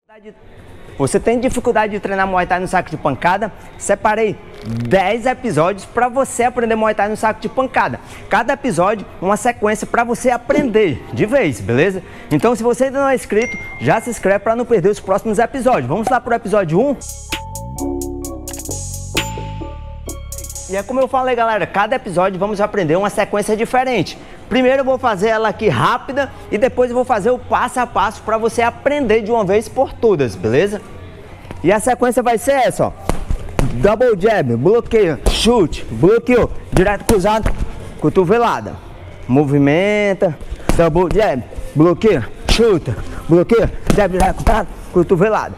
Você tem dificuldade de treinar Muay Thai no saco de pancada? Separei 10 episódios para você aprender Muay Thai no saco de pancada. Cada episódio uma sequência para você aprender de vez, beleza? Então se você ainda não é inscrito, já se inscreve para não perder os próximos episódios. Vamos lá para o episódio 1? E é como eu falei, galera, cada episódio vamos aprender uma sequência diferente. Primeiro eu vou fazer ela aqui rápida e depois eu vou fazer o passo a passo para você aprender de uma vez por todas, beleza? E a sequência vai ser essa, ó. Double jab, bloqueio, chute, bloqueio, direto cruzado, cotovelada. Movimenta, double jab, bloqueio, chuta, bloqueio, jab direto cruzado, cotovelada.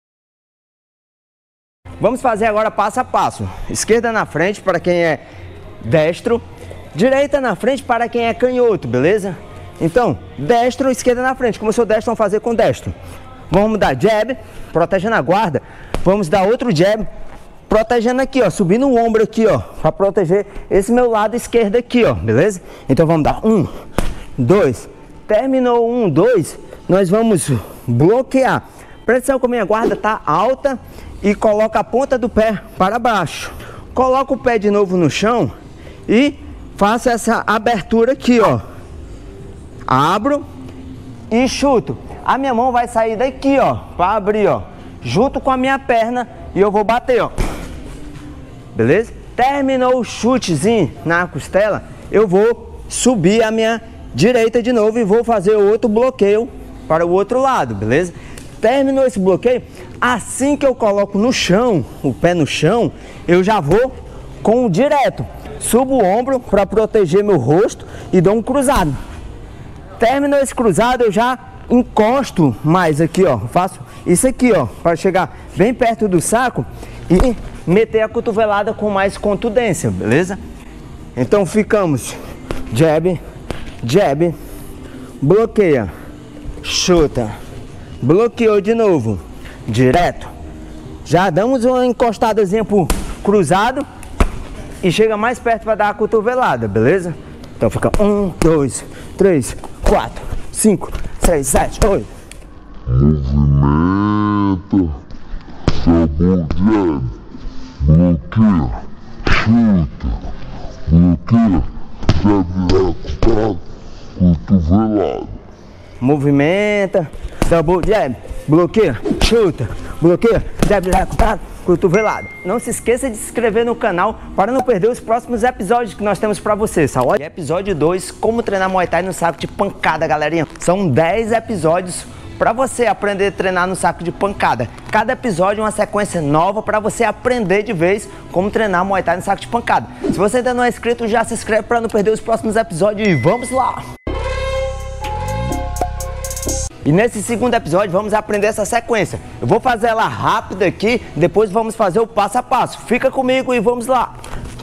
Vamos fazer agora passo a passo. Esquerda na frente para quem é destro, direita na frente para quem é canhoto, beleza? Então, destro, esquerda na frente. Como eu sou destro, vamos fazer com destro. Vamos dar jab, protegendo a guarda. Vamos dar outro jab, protegendo aqui, ó, subindo o ombro aqui, ó, para proteger esse meu lado esquerdo aqui, ó, beleza? Então vamos dar 1, 2, terminou 1, 2, nós vamos bloquear. Presta atenção que a minha guarda tá alta e coloca a ponta do pé para baixo. Coloca o pé de novo no chão e faça essa abertura aqui, ó. Abro e chuto. A minha mão vai sair daqui, ó, para abrir, ó, junto com a minha perna e eu vou bater, ó. Beleza? Terminou o chutezinho na costela, eu vou subir a minha direita de novo e vou fazer outro bloqueio para o outro lado, beleza? Terminou esse bloqueio, assim que eu coloco no chão, o pé no chão, eu já vou com o direto. Subo o ombro para proteger meu rosto e dou um cruzado. Terminou esse cruzado, eu já encosto mais aqui, ó. Faço isso aqui, ó, para chegar bem perto do saco e meter a cotovelada com mais contundência, beleza? Então ficamos jab, jab, bloqueia, chuta, bloqueou de novo, direto. Já damos uma encostadazinha pro cruzado e chega mais perto para dar a cotovelada, beleza? Então fica 1, 2, 3, 4, 5, 6, 7, 8. Movimenta, double jab, bloqueia, chuta, bloqueia, jab direto, cotovelada. Movimenta, double jab, bloqueia, chuta, bloqueia, jab direto, cotovelada. Não se esqueça de se inscrever no canal para não perder os próximos episódios que nós temos para você, saúde? Episódio 2, como treinar Muay Thai no saco de pancada, galerinha. São 10 episódios para você aprender a treinar no saco de pancada. Cada episódio é uma sequência nova para você aprender de vez como treinar Muay Thai no saco de pancada. Se você ainda não é inscrito, já se inscreve para não perder os próximos episódios e vamos lá! E nesse segundo episódio vamos aprender essa sequência. Eu vou fazer ela rápida aqui, depois vamos fazer o passo a passo. Fica comigo e vamos lá.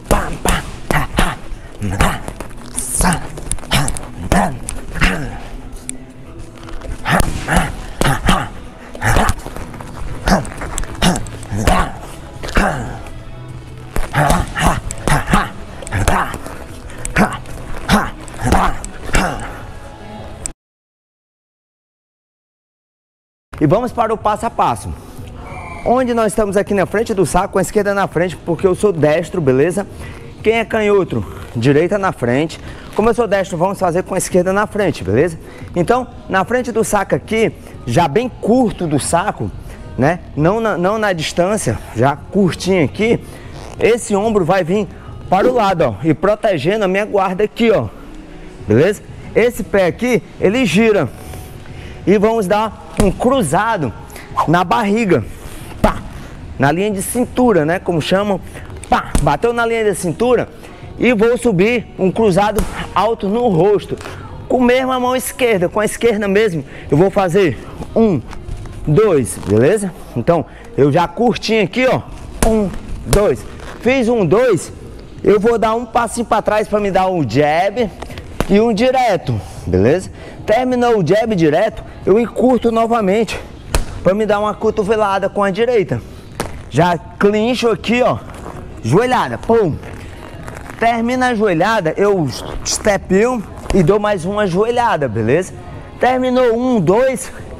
E vamos para o passo a passo. Onde nós estamos aqui na frente do saco, com a esquerda na frente, porque eu sou destro, beleza? Quem é canhoto, direita na frente. Como eu sou destro, vamos fazer com a esquerda na frente, beleza? Então, na frente do saco aqui, já bem curto do saco, né? Não na distância, já curtinho aqui. Esse ombro vai vir para o lado, ó, e protegendo a minha guarda aqui, ó. Beleza? Esse pé aqui, ele gira. E vamos dar um cruzado na barriga, pá, na linha de cintura, né, como chamam, pá, bateu na linha de cintura e vou subir um cruzado alto no rosto, com a mesma mão esquerda, com a esquerda mesmo, eu vou fazer 1, 2, beleza? Então, eu já curtinho aqui, ó, 1, 2, fiz 1, 2, eu vou dar um passinho para trás para me dar um jab e um direto, beleza? Terminou o jab direto, eu encurto novamente para me dar uma cotovelada com a direita. Já clincho aqui, ó, joelhada, pum. Termina a joelhada, eu step e dou mais uma joelhada, beleza? Terminou 1, 2,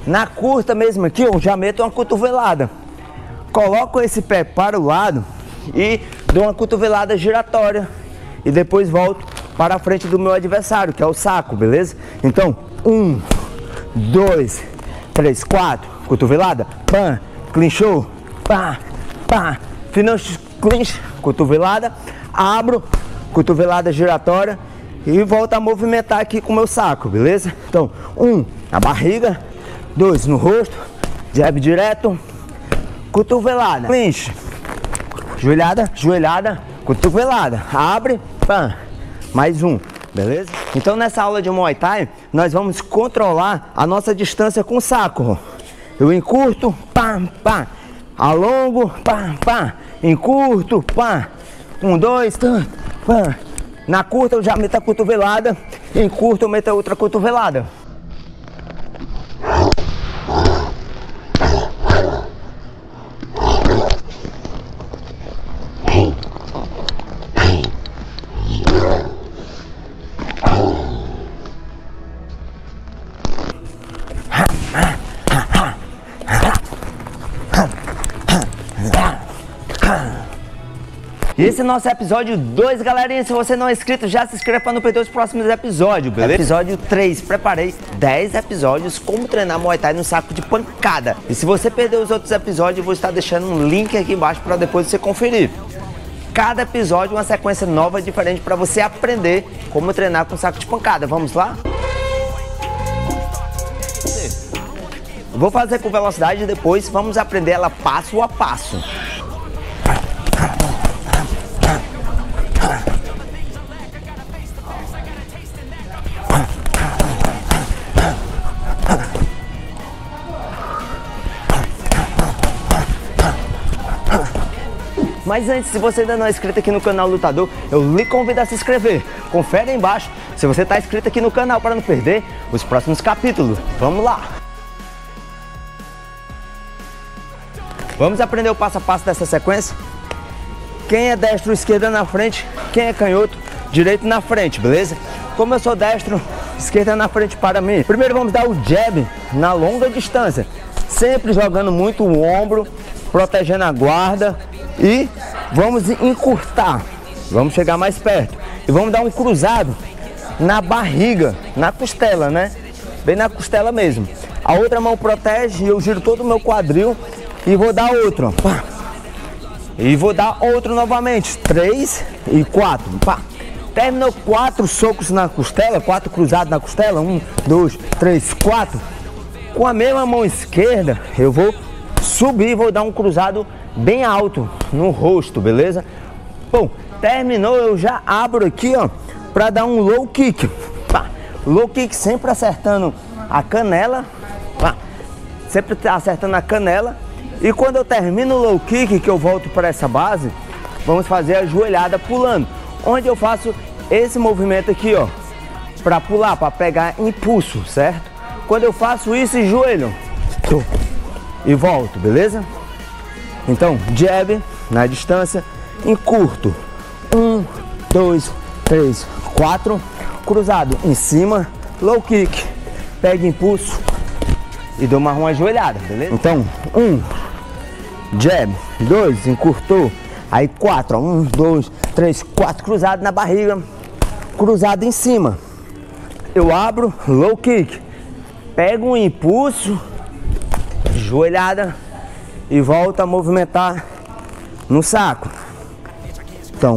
Na curta mesmo aqui, eu já meto uma cotovelada. Coloco esse pé para o lado e dou uma cotovelada giratória. E depois volto para a frente do meu adversário, que é o saco, beleza? Então, 1, 2, 3, 4, cotovelada, pam, clinchou, pá, pá, finish, clinch, cotovelada, abro, cotovelada giratória e volto a movimentar aqui com o meu saco, beleza? Então, 1, na barriga, 2, no rosto, jab direto, cotovelada, clinch, joelhada, joelhada, cotovelada, abre, pam, mais um, beleza? Então nessa aula de Muay Thai, nós vamos controlar a nossa distância com o saco. Eu encurto, pá, pá, alongo, pá, pá, encurto, pá, 1, 2, pá. Na curta eu já meto a cotovelada, encurto eu meto a outra cotovelada. E esse é o nosso episódio 2, galerinha. Se você não é inscrito, já se inscreva para não perder os próximos episódios, beleza? Episódio 3, preparei 10 episódios como treinar Muay Thai no saco de pancada. E se você perdeu os outros episódios, eu vou estar deixando um link aqui embaixo para depois você conferir. Cada episódio uma sequência nova, diferente, para você aprender como treinar com saco de pancada. Vamos lá? Vou fazer com velocidade e depois vamos aprender ela passo a passo. Mas antes, se você ainda não é inscrito aqui no canal Lutador, eu lhe convido a se inscrever. Confere aí embaixo se você está inscrito aqui no canal para não perder os próximos capítulos. Vamos lá! Vamos aprender o passo a passo dessa sequência? Quem é destro, esquerda na frente. Quem é canhoto, direito na frente, beleza? Como eu sou destro, esquerda na frente para mim. Primeiro vamos dar o jab na longa distância. Sempre jogando muito o ombro, protegendo a guarda. E vamos encurtar, vamos chegar mais perto e vamos dar um cruzado na barriga, na costela, né? Bem na costela mesmo. A outra mão protege e eu giro todo o meu quadril e vou dar outro. Pá. E vou dar outro novamente, 3 e 4. Pá. Terminou 4 socos na costela, 4 cruzados na costela, 1, 2, 3, 4. Com a mesma mão esquerda eu vou subir e vou dar um cruzado bem alto no rosto, beleza? Bom, terminou, eu já abro aqui, ó, para dar um low kick. Pá. Low kick sempre acertando a canela, pá. Sempre acertando a canela. E quando eu termino o low kick, que eu volto para essa base, vamos fazer a joelhada pulando, onde eu faço esse movimento aqui, ó, para pular, para pegar impulso, certo? Quando eu faço isso, joelho e volto, beleza? Então, jab na distância, encurto, 1, 2, 3, 4, cruzado em cima, low kick, pega impulso e dou uma ajoelhada, beleza? Então, 1, jab, 2, encurtou, aí 4, 1, 2, 3, 4, cruzado na barriga, cruzado em cima, eu abro, low kick, pego um impulso, joelhada, e volta a movimentar no saco. Então,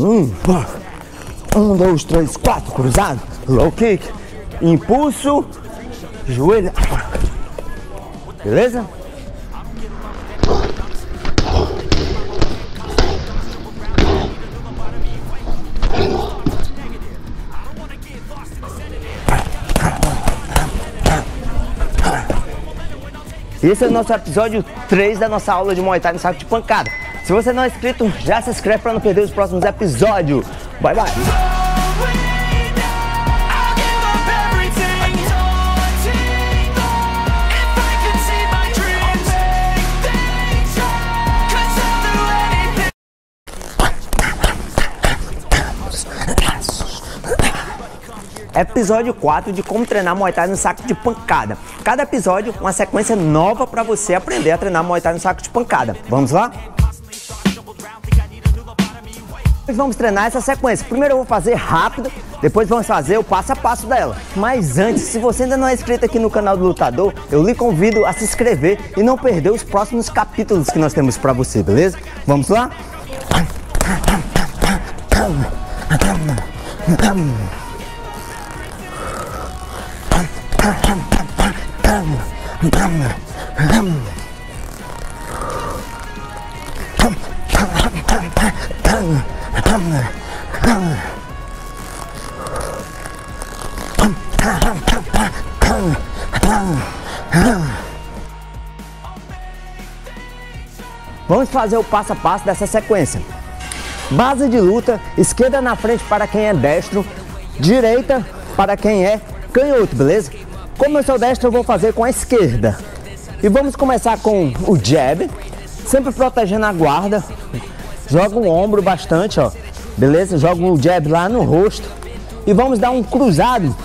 1, 2, 3, 4, cruzado, low kick, impulso, joelho. Beleza? Esse é o nosso episódio 3 da nossa aula de Muay Thai no saco de pancada. Se você não é inscrito, já se inscreve para não perder os próximos episódios. Bye, bye! Episódio 4 de como treinar Muay Thai no saco de pancada. Cada episódio, uma sequência nova para você aprender a treinar Muay Thai no saco de pancada. Vamos lá? Vamos treinar essa sequência. Primeiro eu vou fazer rápido, depois vamos fazer o passo a passo dela. Mas antes, se você ainda não é inscrito aqui no canal do Lutador, eu lhe convido a se inscrever e não perder os próximos capítulos que nós temos para você, beleza? Vamos lá? Vamos fazer o passo a passo dessa sequência. Base de luta, esquerda na frente para quem é destro, direita para quem é canhoto, beleza? Como eu sou destro, eu vou fazer com a esquerda. E vamos começar com o jab, sempre protegendo a guarda. Joga o ombro bastante, ó, beleza? Joga o jab lá no rosto. E vamos dar um cruzado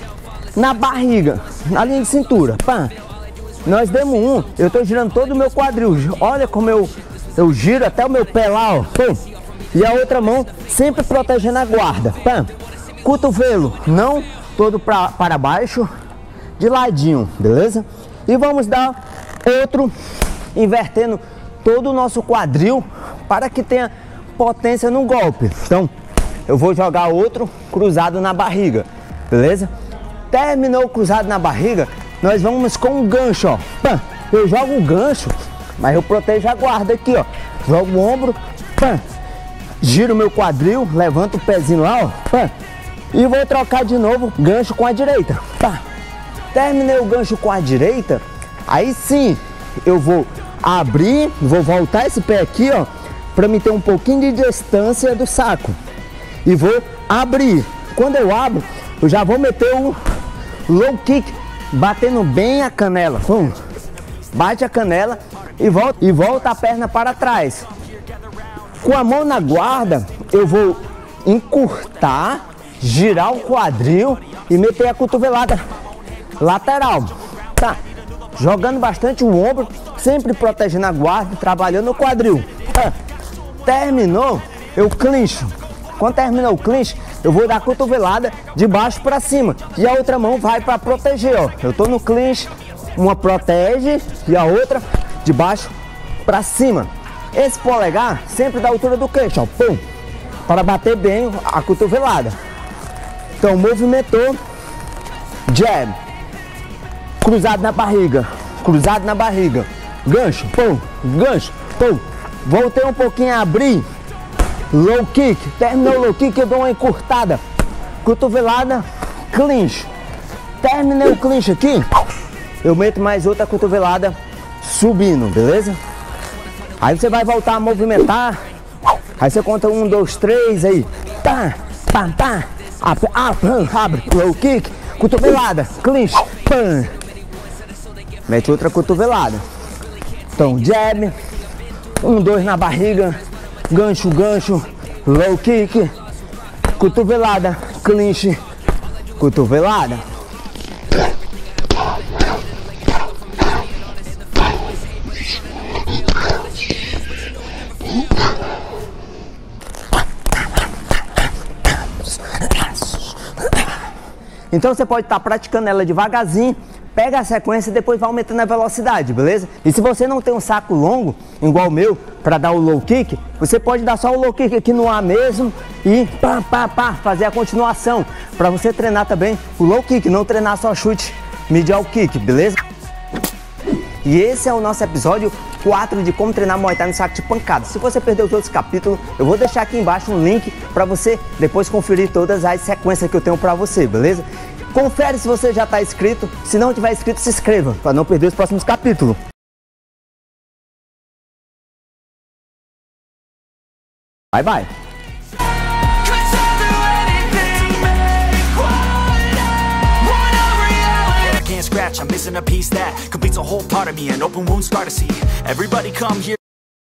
na barriga, na linha de cintura. Pá. Nós demos um, eu tô girando todo o meu quadril. Olha como eu giro até o meu pé lá, ó. Pum. E a outra mão sempre protegendo a guarda. Pam. Cotovelo não todo para baixo, de ladinho, beleza? E vamos dar outro, invertendo todo o nosso quadril para que tenha potência no golpe. Então, eu vou jogar outro cruzado na barriga, beleza? Terminou o cruzado na barriga, nós vamos com um gancho, ó. Pam. Eu jogo o gancho, mas eu protejo a guarda aqui, ó. Jogo o ombro, pam. Giro o meu quadril, levanto o pezinho lá, ó, pá, e vou trocar de novo gancho com a direita. Pá. Terminei o gancho com a direita, aí sim eu vou abrir, vou voltar esse pé aqui, ó, para me ter um pouquinho de distância do saco. E vou abrir. Quando eu abro, eu já vou meter o low kick, batendo bem a canela. Pum. Bate a canela e volta a perna para trás. Com a mão na guarda, eu vou encurtar, girar o quadril e meter a cotovelada lateral. Tá. Jogando bastante o ombro, sempre protegendo a guarda e trabalhando o quadril. Tá. Terminou, eu clincho. Quando terminou o clinch, eu vou dar a cotovelada de baixo para cima. E a outra mão vai para proteger, ó. Eu tô no clinch, uma protege e a outra de baixo para cima. Esse polegar sempre da altura do queixo, ó, pum, para bater bem a cotovelada. Então, movimentou, jab, cruzado na barriga, gancho, pum, gancho, pum. Voltei um pouquinho a abrir, low kick, terminou o low kick, eu dou uma encurtada, cotovelada, clinch. Terminei o clinch aqui, eu meto mais outra cotovelada subindo, beleza? Aí você vai voltar a movimentar. Aí você conta 1, 2, 3 aí. Tá, pá, tá. Abre, low kick, cotovelada, clinch, pam. Mete outra cotovelada. Então, jab, 1, 2 na barriga, gancho, low kick, cotovelada, clinch, cotovelada. Então você pode estar praticando ela devagarzinho, pega a sequência e depois vai aumentando a velocidade, beleza? E se você não tem um saco longo, igual o meu, para dar o low kick, você pode dar só o low kick aqui no ar mesmo e fazer a continuação, para você treinar também o low kick, não treinar só chute medial kick, beleza? E esse é o nosso episódio 4 de como treinar Muay Thai no saco de pancada. Se você perdeu os outros capítulos, eu vou deixar aqui embaixo um link para você depois conferir todas as sequências que eu tenho para você, beleza? Confere se você já está inscrito. Se não tiver inscrito, se inscreva para não perder os próximos capítulos. Bye, bye. I'm missing a piece that completes a whole part of me. An open wound scar to see. Everybody come here.